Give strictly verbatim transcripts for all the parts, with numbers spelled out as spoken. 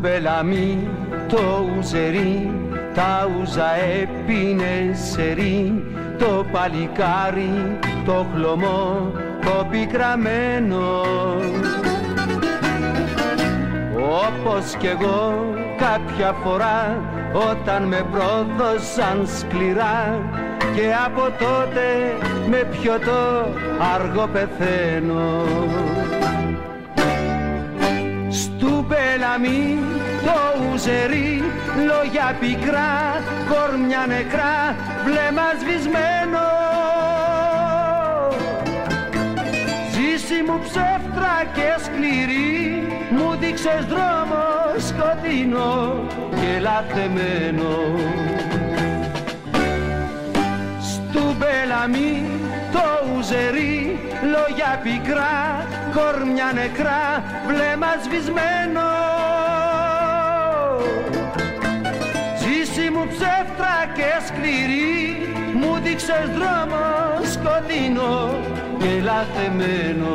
Μπελαμί το ουζερί, τα ούζα έπινε σερί, το παλικάρι, το χλωμό, το πικραμένο. Όπως κι εγώ κάποια φορά όταν με πρόδωσαν σκληρά και από τότε με πιωτό αργό πεθαίνω. Στου Μπελαμί το ουζερί, λόγια πικρά, κορμιά νεκρά, βλέμμα σβησμένο. Ζήση μου ψεύτρα και σκληρή, μου δείξες δρόμο σκοτεινό και λαθεμένο. Στου Μπελαμί το ουζερί, λόγια πικρά, κορμιά νεκρά, βλέμμα σβησμένο. Ζήση μου ψεύτρα και σκληρή, μου δείξες δρόμο σκοτεινό και λαθεμένο.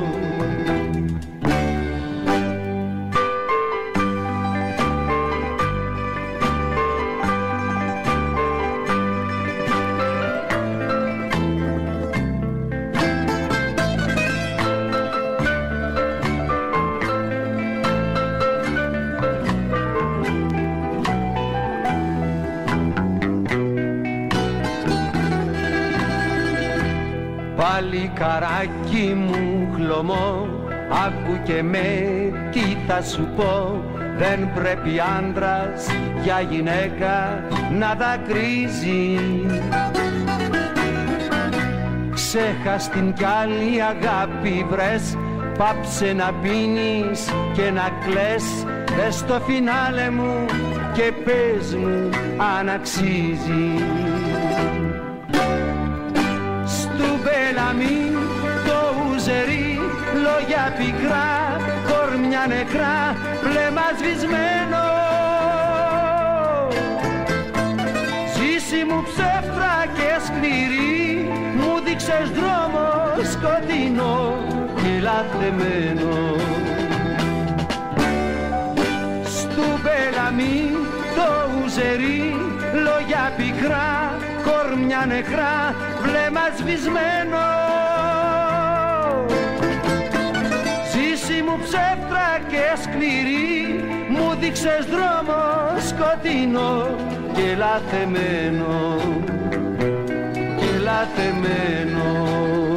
Παλικαράκι μου χλωμό, άκου και με τι θα σου πω. Δεν πρέπει άντρας για γυναίκα να δακρύζει. Ξέχας την κι άλλη αγάπη βρες, πάψε να πίνεις και να κλαις. Δες το φινάλε μου και πες μου αν αξίζει. Μπελαμί το ουζερί, λόγια πικρά, κορμιά νεκρά, βλέμμα σβησμένο. Ζήση μου ψεύτρα και σκληρή, μου δείξες δρόμο σκοτεινό και λαθεμένο. Στου Μπελαμί το ουζερί, λόγια πικρά, κορμιά νεκρά, βλέμμα σβησμένο. Ζήση μου ψεύτρα και σκληρή, μου δείξες δρόμο σκοτεινό και λαθεμένο, και λαθεμένο.